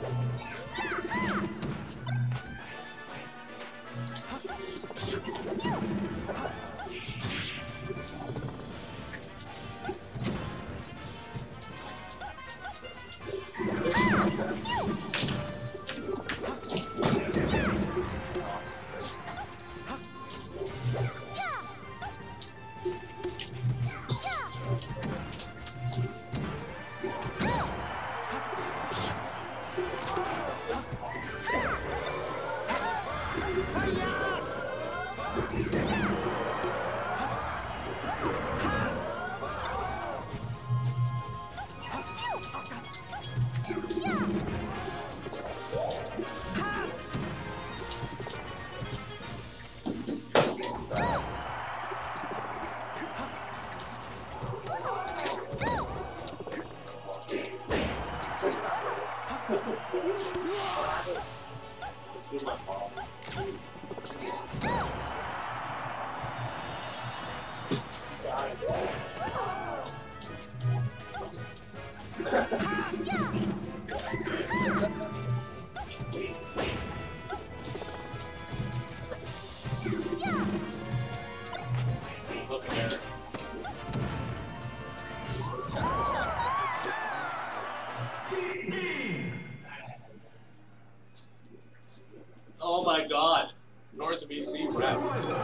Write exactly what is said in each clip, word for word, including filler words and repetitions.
Oh my God, North B C rep.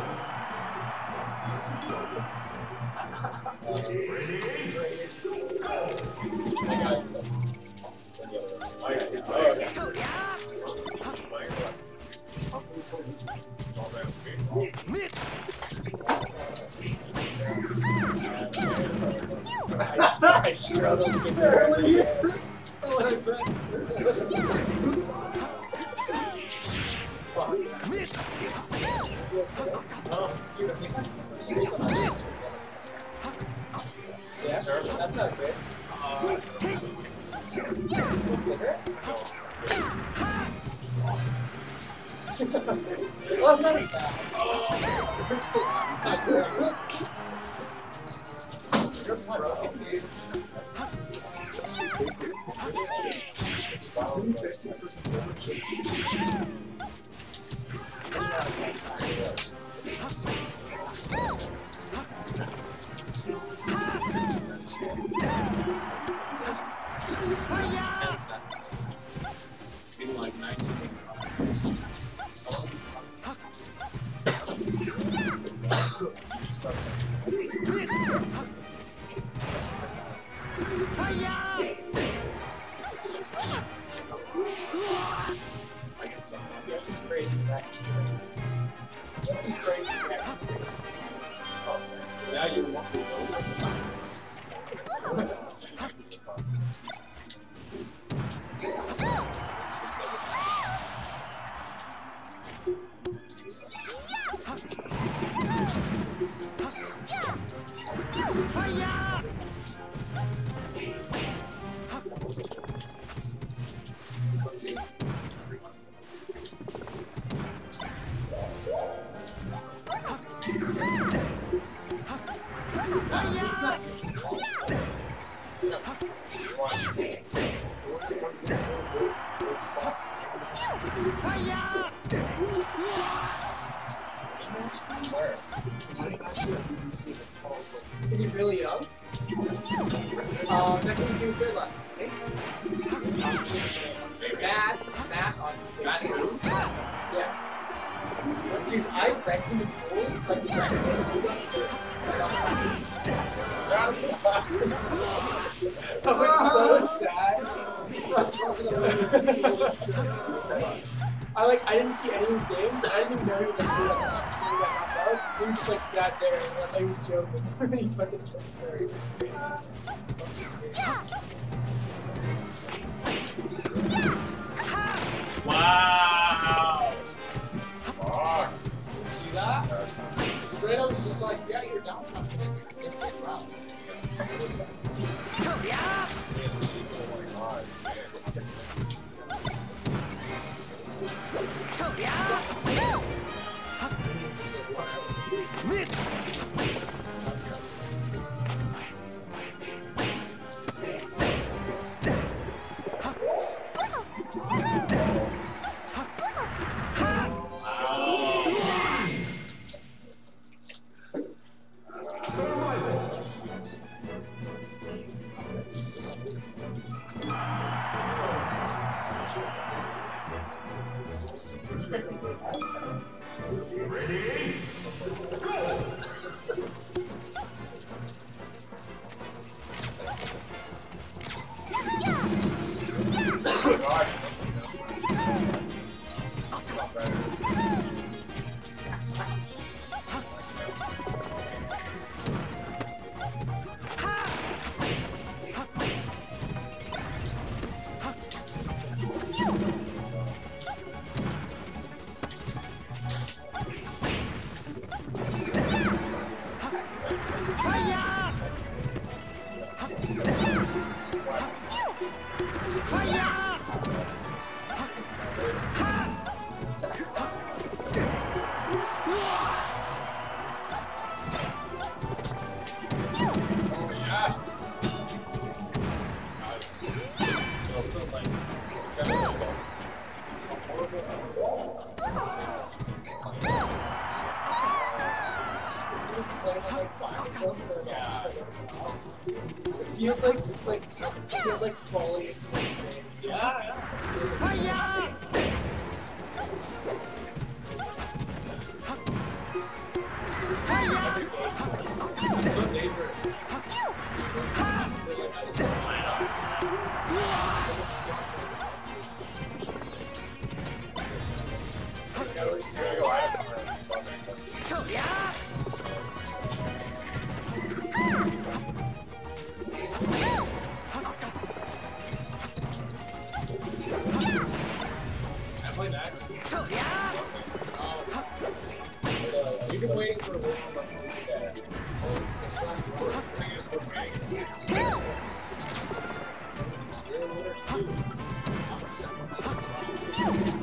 I struggled to get there. Oh, dude, yeah, that's not good. uh, Well, it's not as bad. It's still not good. in like nineteen. I get some. There's some crazy tactics. There's some crazy tactics. Oh, now you want to know. Is he really young? Um, that can do good luck. Matt, Matt on Matt who? yeah. Dude, I wrecked him in pools, like wrecked him. I was so sad. I like I didn't see any of his games. I didn't even know he was like, like just sitting that knocked out. He just like sat there and like, he was joking. He fucking took it. Wow. See that? Straight up, he's just like, yeah, you're down touch. It's like round. Ready? Go! It feels like just like it feels like falling into the same. Yeah, yeah. It feels like It's so dangerous. I play next. We've been waiting for a little while to do that. Um, it's not work. Thing is, we're waiting. You're in winners too. I'm a second.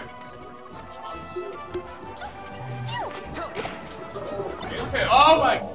Oh my